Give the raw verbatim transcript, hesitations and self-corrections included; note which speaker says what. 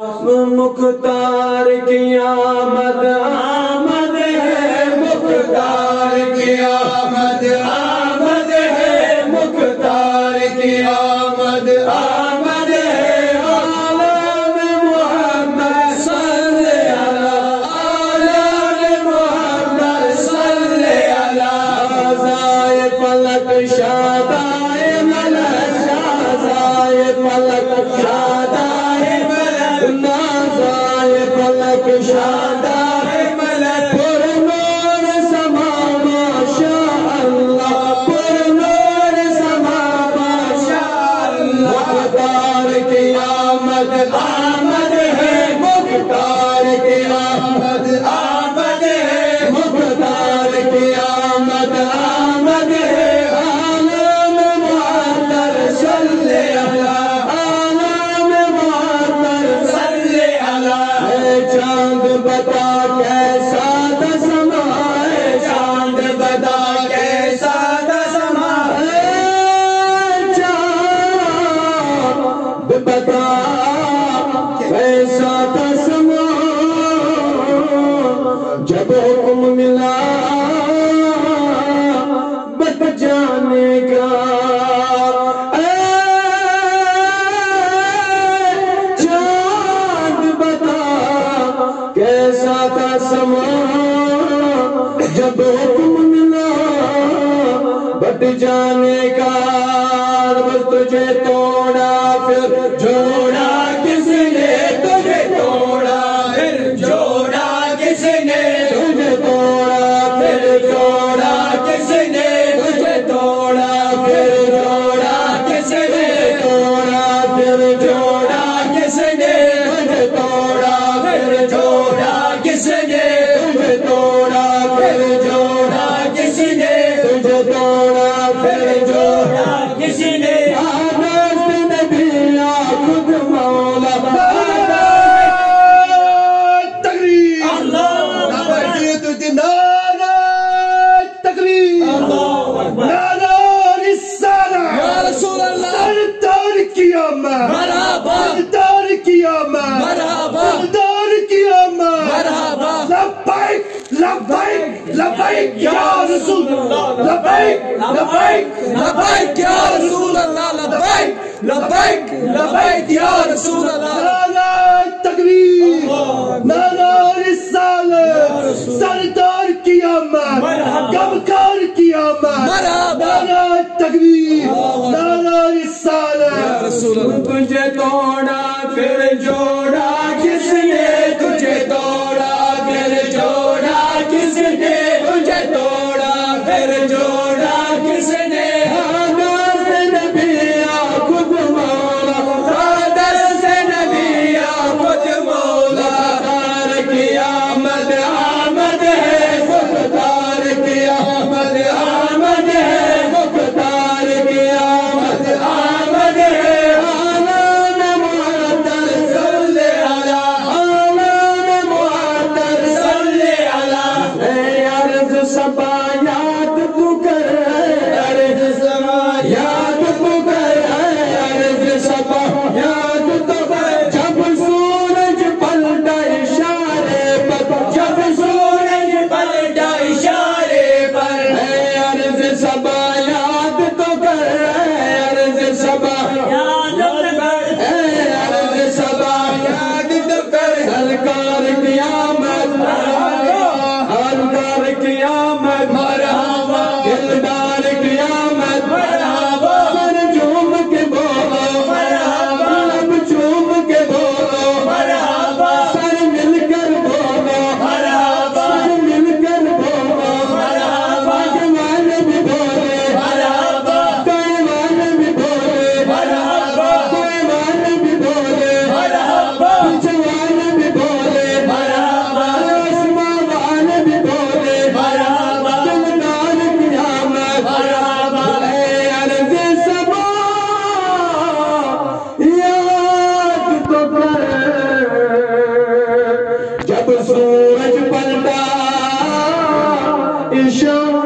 Speaker 1: مختار کی آمد آمد ہے مختار کی آمد آمد ہے مختار کی آمد آمد ہے عالم محمد صلی اللہ عالم محمد صلی اللہ آزائے فلک شادائے ملک شازائے فلک شادائے ملک نازائے فلک شادائے ملک پر نور سما ماشاء اللہ پر نور سما ماشاء اللہ مختار کی آمد آمد ہے مختار کی آمد آمد ہے مختار کی آمد آمد ہے عالم معطر صلی اللہ عالم معطر صلی اللہ اے چاند بتا کیسا دسما اے چاند بتا کیسا دسما اے چاند بتا کیسا دسما جب حکم ملا بت جانے کا اے چاند بتا کیسا تھا سما جب حکم ملا بت جانے کا بس تجھے توڑا پھر جوڑا کس نے تجھے توڑا پھر جوڑا کس نے تجھے توڑا پھر جوڑا کس نے تجھے توڑا پھر جوڑا کس نے توڑا پھر جوڑا کس نے تجھے توڑا پھر جوڑا کس نے تجھے توڑا پھر جوڑا کس نے تجھے توڑا پھر جوڑا کس نے آدست نبی خود مولا تقریر اللہ نعرہ تقریر نعرہ رسالہ یا رسول اللہ سردار کی آمد مرحبا سردار کی آمد مرحبا سردار کی آمد مرحبا لبیک لبیک لبیک یا رسول اللہ لبیک لبیک لبیک یا رسول اللہ لبیک لبیک لبیک یا رسول اللہ نعرہ تکبیر نعرہ رسالت سردار کی آمد غمخوار کی آمد نعرہ تکبیر نعرہ رسالت تجھے توڑا پھر جوڑا کس نے تجھے توڑا پھر جوڑا کس نے تجھے توڑا پھر جوڑا کس نے آدم سے نبی خود مولا آدم سے نبی خود مولا مختار کی آمد آمد ہے مختار کی آمد آمد ہے مختار کی آمد آمد ہے عالم معطر صلی اللہ عالم معطر صلی اللہ اے عرض سبا یاد تو کر عرض سبا یاد تو کر عرض سبا یاد تو کر جب سورج پلٹا اشارے پر جب سورج پلٹا اشارے پر اے عرض سبا یاد تو کر عرض سبا یاد تو کر اے عرض سبا یاد تو کر سرکار کی آمد ہردار کی آمد مرحبا دلدار کی آمد مرحبا سر جھوم کے بولو مرحبا لب چوم کے بولو مرحبا سر مل کر بولو مرحبا سر مل کر بولو مرحبا جوان بھی بولے مرحبا کیوان بھی بولے مرحبا کیوان بھی بولے مرحبا جوان بھی بولے مرحبا آسمان بھی بولے مرحبا دلدار کی آمد مرحبا اے عرض سبا یاد تو کر جب سورج پلٹا اشارے